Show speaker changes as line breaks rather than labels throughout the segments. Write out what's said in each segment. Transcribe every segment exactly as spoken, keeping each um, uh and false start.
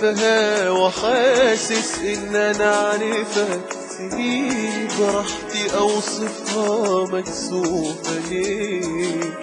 عارفها وحاسس ان انا عارفها، سنين براحتي اوصفها مكسوفة ليه؟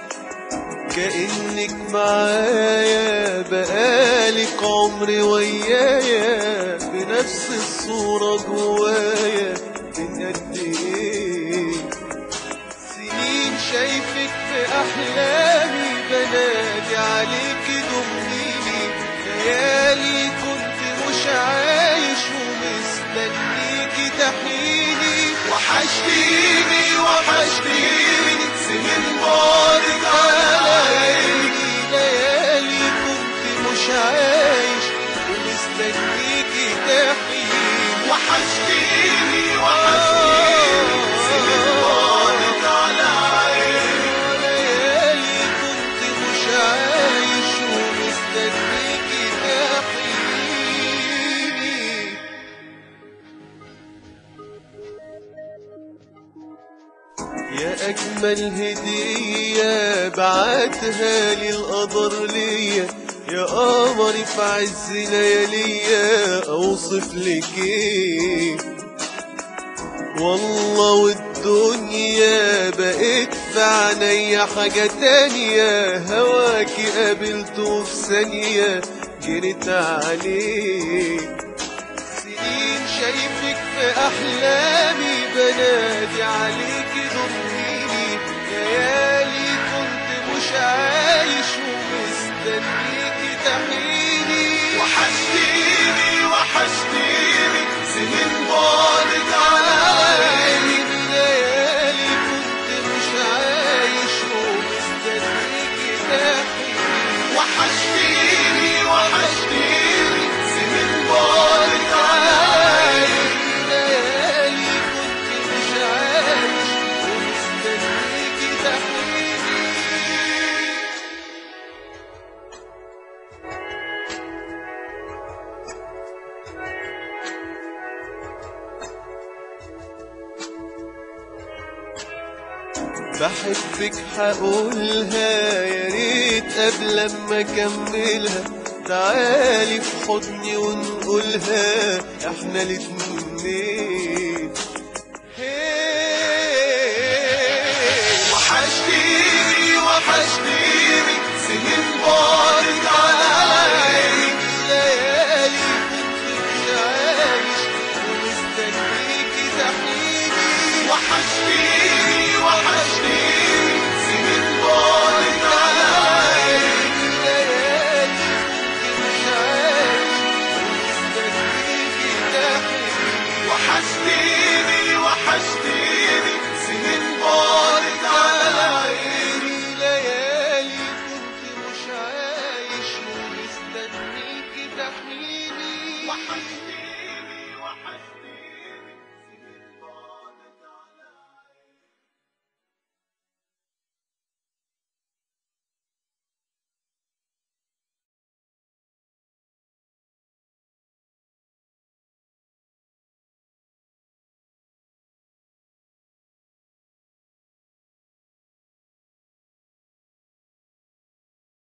كأنك معايا بقالك عمري ويايا، بنفس الصورة جوايا من قد ايه سنين شايفك في احلامي، بنادي عليكي ضميني، ليالي كنت مش عايش ومستنيكي تحيني. وحشتيني وحشتيني سنين بعدك على عيني، ليالي كنت مش عايش ومستنيكي تحيني. وحشتيني وحشتيني سنين بعدك على عيني، ليالي كنت مش عايش ومستنيكي تحيني. يا أجمل هدية بعتها لي القدر ليا، يا قمري في عز لياليا أوصف لك إيه؟ والله والدنيا بقيت في عينيا حاجة تانية، هواكي قابلته في ثانية جريت عليه. سنين شايفك في أحلامي بنادي عليكي ضميني، ليالي كنت مش عايش ومستنيكي تحيني. وحشتيني وحشتيني سنين بعدك على عيني، ليالي كنت مش عايش ومستنيكي تحيني. وحشتيني وحشتيني سنين بعدك على عيني، ليالي كنت مش عايش ومستنيكي تحيني. بحبك حقولها يا ريت قبل ما اكملها، تعالي في حضني ونقولها احنا الاتنين. وحشتيني وحشتيني سنين بعد